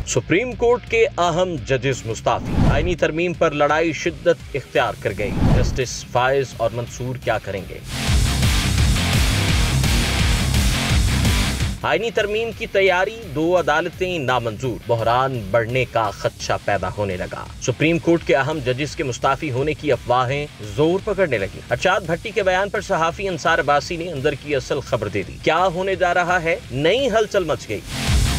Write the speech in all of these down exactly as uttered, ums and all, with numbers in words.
Supreme court के अहम जजेस मुस्ताफी, आईनी तरमीम पर लड़ाई शिद्दत इख्तियार कर गई। जस्टिस फायज और मंसूर क्या करेंगे? आईनी तरमीम की तैयारी, दो अदालतें नामंजूर, बहरान बढ़ने का खदशा पैदा होने लगा। सुप्रीम कोर्ट के अहम जजेस के मुस्ताफी होने की अफवाहें जोर पकड़ने लगी। अरशद भट्टी के बयान पर सहाफी अंसार अब्बासी ने अंदर की असल खबर दे दी। क्या होने जा रहा है? नई हलचल मच गई।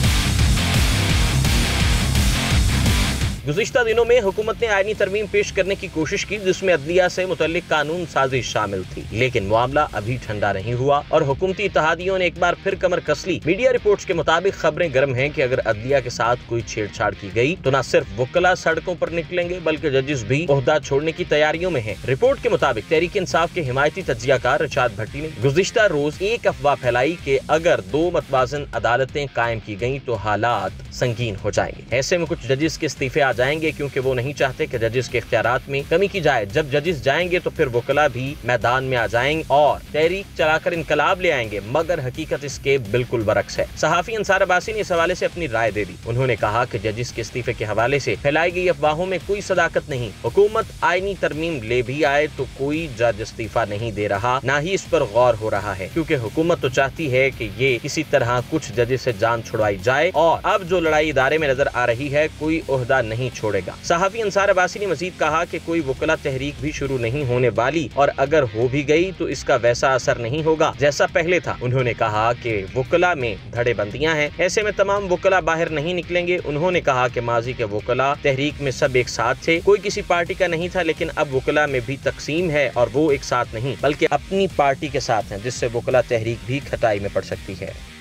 गुज़िश्ता दिनों में हुकूमत ने आईनी तरमीम पेश करने की कोशिश की जिसमें अदलिया से मुतल्लिक कानून साजी शामिल थी, लेकिन मामला अभी ठंडा नहीं हुआ और हुकूमती इत्तेहादियों ने एक बार फिर कमर कस ली। मीडिया रिपोर्ट्स के मुताबिक खबरें गर्म हैं कि अगर अदलिया के साथ कोई छेड़छाड़ की गई तो न सिर्फ वुकला सड़कों पर निकलेंगे बल्कि जजेस भी ओहदा छोड़ने की तैयारियों में हैं। रिपोर्ट के मुताबिक तहरीक इंसाफ के हिमायती तज्जियाकार अरशद भट्टी ने गुज़िश्ता रोज एक अफवाह फैलाई कि अगर दो मतवाजन अदालतें कायम की गयी तो हालात संगीन हो जाएंगे। ऐसे में कुछ जजेस के इस्तीफे आ जाएंगे क्योंकि वो नहीं चाहते कि जजेस के इख्तियारात में कमी की जाए। जब जजेस जाएंगे तो फिर वकला भी मैदान में आ जाएंगे और तहरीक चलाकर इनकलाब ले आएंगे, मगर हकीकत इसके बिल्कुल बरक्स है। सहाफी अंसार अब्बासी ने इस हवाले से अपनी राय दे दी। उन्होंने कहा कि जजेस के इस्तीफे के हवाले से फैलाई गई अफवाहों में कोई सदाकत नहीं। हुकूमत आईनी तरमीम ले भी आए तो कोई जज इस्तीफा नहीं दे रहा, न ही इस पर गौर हो रहा है, क्योंकि हुकूमत तो चाहती है कि ये किसी तरह कुछ जजेस से जान छुड़वाई जाए और अब जो लड़ाई इदारे में नजर आ रही है कोई ओहदा नहीं छोड़ेगा। सहाफी अंसार अब्बासी ने मजीद कहा कि कोई वकला तहरीक भी शुरू नहीं होने वाली और अगर हो भी गई तो इसका वैसा असर नहीं होगा जैसा पहले था। उन्होंने कहा कि वकला में धड़ेबंदियां हैं, ऐसे में तमाम वकला बाहर नहीं निकलेंगे। उन्होंने कहा कि माजी के वकला तहरीक में सब एक साथ थे, कोई किसी पार्टी का नहीं था, लेकिन अब वकला में भी तकसीम है और वो एक साथ नहीं बल्कि अपनी पार्टी के साथ है, जिससे वकला तहरीक भी खटाई में पड़ सकती है।